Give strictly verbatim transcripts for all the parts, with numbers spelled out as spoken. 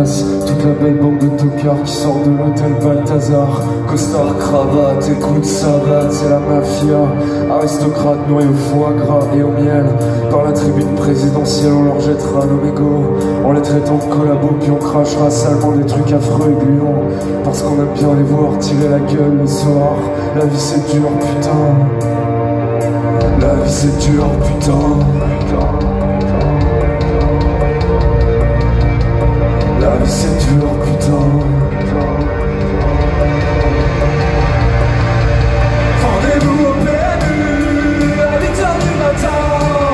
menace toute la belle bande de tocards qui sort de l'hôtel Balthazar. Costard, cravate, écoute, savate, c'est la mafia. Aristocrates noyés au foie gras et au miel. Par la tribune présidentielle on leur jettera nos mégots en les traitant de collabos, puis on crachera salement des trucs affreux et gluants parce qu'on aime bien les voir tirer la gueule le soir. La vie c'est dur, putain. La vie c'est dur, putain. La vie c'est dur, putain. Rendez-vous au P M U à huit heures du matin.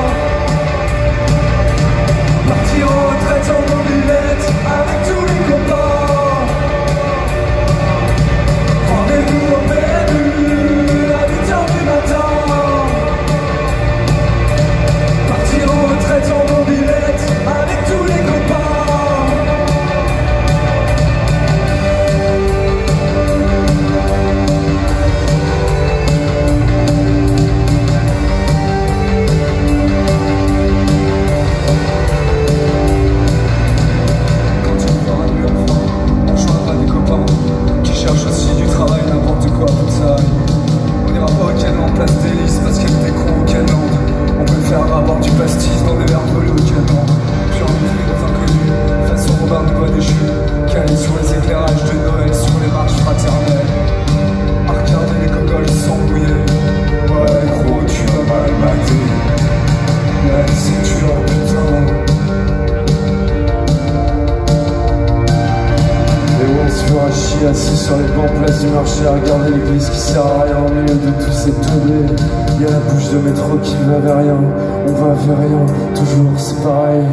Partir en retraite en mobilette avec tous les copains. Rendez-vous au P M U à huit heures du matin. Partir en retraite en mobilette avec tous les copains. Assis sur les bancs place du marché à regarder l'église qui sert à rien au milieu de tous ces teubés. Y'a la bouche de métro qui va vers rien, on va vers rien, toujours c'est pareil.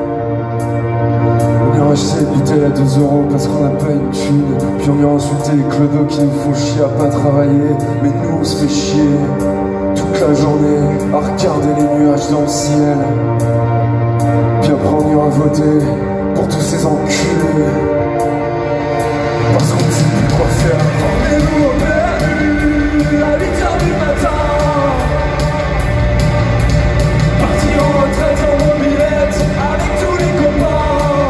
On ira acheter une bouteille à deux euros parce qu'on n'a pas une thune. Puis on ira insulter les clodos qui nous font chier à pas travailler. Mais nous on se fait chier toute la journée à regarder les nuages dans le ciel. Puis après on ira voter pour tous ces enculés. Parce qu'on ne sait plus quoi faire. Rendez-vous au P M U à huit heures du matin. Partir en retraite en mobilette avec tous les copains.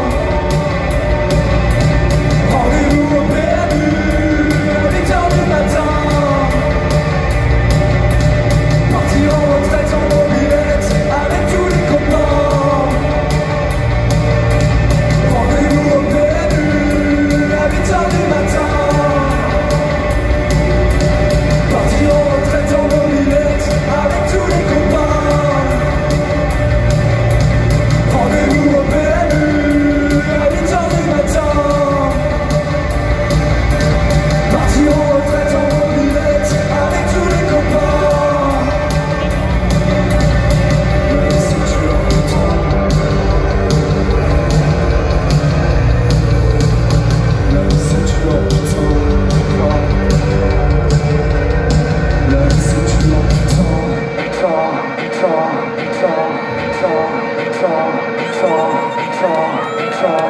Rendez-vous au P M U à huit heures du matin. Partir en retraite en mobilette avec tous les copains. Rendez-vous au P M U à huit heures du matin. Partir en retraite en mobilette avec tous les copains. Rendez-vous au P M U à huit heures du matin. Partir en retraite en mobilette avec tous les copains. La vie c'est dur, putain. La vie c'est dur, putain. La vie c'est dur, putain. Putain, putain, putain, putain, putain, putain, putain, putain,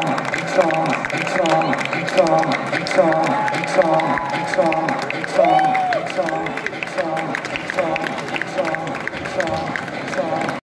Song, song, song, song, song, song.